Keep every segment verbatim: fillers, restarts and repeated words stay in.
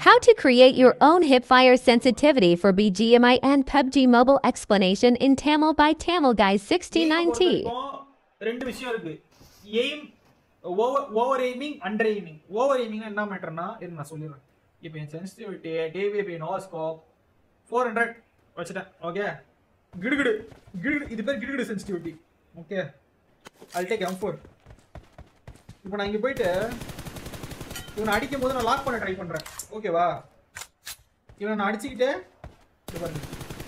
How to create your own hipfire sensitivity for B G M I and P U B G Mobile explanation in Tamil by Tamil Guys sixteen ninety. ரெண்டு விஷயம் இருக்கு. Aim over over aiming under aiming. Over aiming என்ன மேட்டர்னா இது நான் சொல்லிடுறேன். இப்போ என் சென்சிட்டிவிட்டி டிவிபி நோ ஸ்கோப் four hundred வச்சிட்டேன். ஓகே. கிடுகிடு கிடுகிடு இது பேர் கிடுகிடு சென்சிட்டிவிட்டி. Okay. I'll take M four. இப்போ நான் இங்க போயிட்டு இவனை அடிக்கும் போது நான் லாக் பண்ண ட்ரை பண்றேன். ஓகேவா? இவனை நான் அடிச்சிக்கிட்டே இது பாருங்க.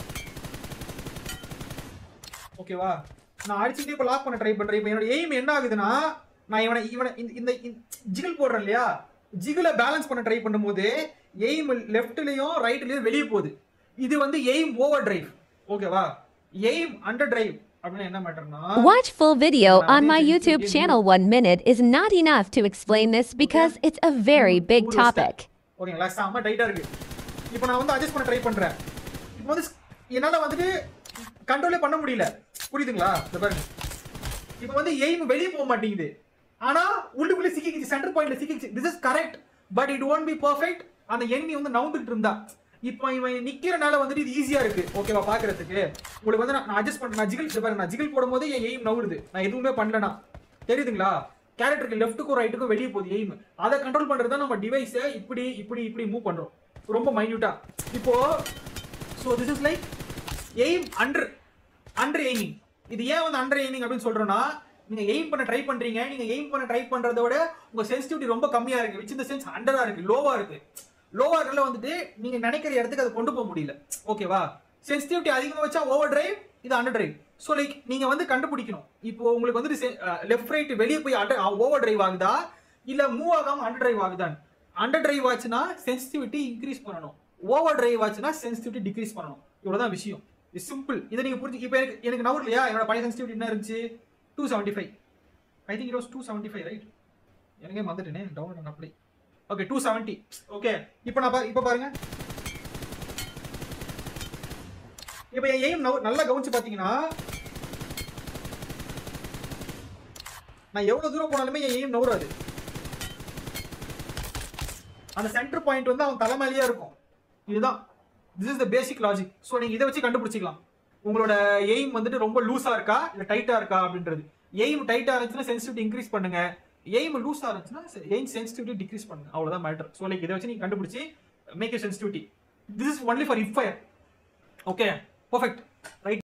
ஓகேவா? நான் அடிச்சிக்கிட்டே இப்போ லாக் பண்ண ட்ரை பண்றேன். இப்போ என்னோட எய்ம் என்ன ஆகுதுன்னா நான் இவனை இவனை இந்த ஜிகிள் போடுறேன் இல்லையா? ஜிகிளை பேலன்ஸ் பண்ண ட்ரை பண்ணும்போது எய்ம் லெஃப்ட்லயும் ரைட்லயும் வெளியே போகுது. இது வந்து எய்ம் ஓவர் டிரைவ். ஓகேவா? Aim under drive. Watch full video on my YouTube channel. One minute is not enough to explain this because it's a very big topic. ஓகேங்களா? செம டைட்டா இருக்கு. இப்போ நான் வந்து அட்ஜஸ்ட் பண்ண ட்ரை பண்றேன். இப்போ வந்து என்னால வந்துட்டு கண்ட்ரோலே பண்ண முடியல. புரியுதுங்களா? இத பாருங்க. இப்போ வந்து எய்ம் வெளிய போக மாட்டேங்குது. ஆனா உள்ளுக்குள்ள சிக்கிக்கிச்சு, சென்டர் பாயிண்ட்ல சிக்கிக்கிச்சு. This is correct but it won't be perfect. அந்த எனிமி வந்து நவுந்துட்டு இருந்தா இப்போ இவன் நிக்கிறனால வந்துட்டு இது ஈஸியா இருக்கு. ஓகேவா? பாக்குறதுக்கு உங்களுக்கு வந்து நான் அட்ஜஸ்ட் பண்ண நான் ஜிகிள் பாருங்க, நான் ஜிகிள் போடும்போது என் எய்ம் நவுறுது. நான் எதுவுமே பண்ணலனா தெரியுதுங்களா? கேரக்டருக்கு லெஃப்ட்டுக்கும் ரைட்டுக்கும் வெளியே போகுது எய்ம். அதை கண்ட்ரோல் பண்றது தான் நம்ம டிவைஸை இப்படி இப்படி இப்படி மூவ் பண்றோம் ரொம்ப மைன்யூட்டா. இப்போ so this is like aim under under aiming. இது ஏன் வந்து அண்டர் எய்மிங் அப்படின்னு சொல்றோம்னா நீங்க எய்ம் பண்ண ட்ரை பண்றீங்க. நீங்க எய்ம் பண்ண ட்ரை பண்றதை விட உங்க சென்சிட்டிவிட்டி ரொம்ப கம்மியா இருக்கு. விச் இந்த சென்ஸ் அண்டரா இருக்கு, லோவா இருக்கு. லோவா இருக்கல வந்துட்டு நீங்க நினைக்கிற இடத்துக்கு அதை கொண்டு போக முடியல. ஓகேவா? சென்சிட்டிவிட்டி அதிகமா வச்சா ஓவர் டிரைவ், இது அண்டர் டிரைவ். ஸோ லைக் நீங்க வந்து கண்டுபிடிக்கணும். இப்போ உங்களுக்கு வந்து லெஃப்ட் ரைட் வெளியே போய் ஓவர் டிரைவ் ஆகுதா இல்ல மூவ் ஆகாம அண்டர் டிரைவ் ஆகுதான். அண்டர் டிரைவ் ஆச்சுன்னா சென்சிட்டிவிட்டி இன்க்ரீஸ் பண்ணணும், ஓவர் டிரைவ் ஆச்சுன்னா சென்சிட்டிவிட்டி டிக்ரீஸ் பண்ணணும். இவ்வளவுதான் விஷயம். இது சிம்பிள். இதை நீங்க புரிஞ்சு இப்போ எனக்கு எனக்கு நவர் இல்லையா? என்னோட பழைய சென்சிட்டிவிட்டி என்ன இருந்துச்சு? Two seventy five. I think it was two seventy five right? எனக்கே மறந்துட்டேனே. டவுன்லோட் பண்ண அப்படி. Okay two seventy. ஓகே இப்போ நான் இப்போ பாருங்க. இப்போ என் எய்ம் நல்லா கவனிச்சு பாத்தீங்கன்னா நான் எவ்வளவு தூரம் போனாலுமே என் எய்ம் நவுறாது. அந்த சென்டர் பாயிண்ட் வந்து அவன் தலைமையிலேயே இருக்கும். இதுதான் this is the basic logic. So நீங்க இதை வச்சு கண்டுபிடிச்சிக்கலாம் உங்களோட எய்ம் வந்துட்டு ரொம்ப லூஸா இருக்கா இல்ல டைட்டா இருக்கா அப்படின்றது. எய்ம் டைட்டா இருந்துச்சுன்னா சென்சிட்டிவிட்டி இன்க்ரீஸ் பண்ணுங்க. எய்ம் லூஸா இருந்துச்சுன்னா எய்ம் சென்சிட்டிவிட்டி டிக்ரீஸ் பண்ணுங்க. அவ்வளவுதான் மேட்டர். ஸோ லைக் இதை வச்சு நீங்க கண்டுபிடிச்சி make you sensitivity. This is only for hip fire. Okay perfect right.